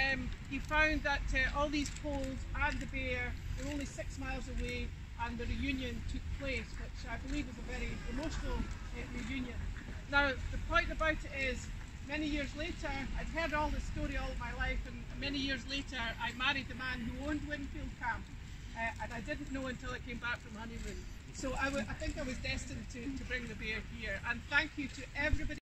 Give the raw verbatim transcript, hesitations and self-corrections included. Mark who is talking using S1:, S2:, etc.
S1: um, he found that uh, all these poles and the bear were only six miles away, and the reunion took place, which I believe is a very emotional uh, reunion. Now, the point about it is, many years later, I'd heard all this story all my life, and many years later I married the man who owned Winfield Camp, uh, and I didn't know until I came back from honeymoon. So I, w I think I was destined to, to bring the bear here, and thank you to everybody.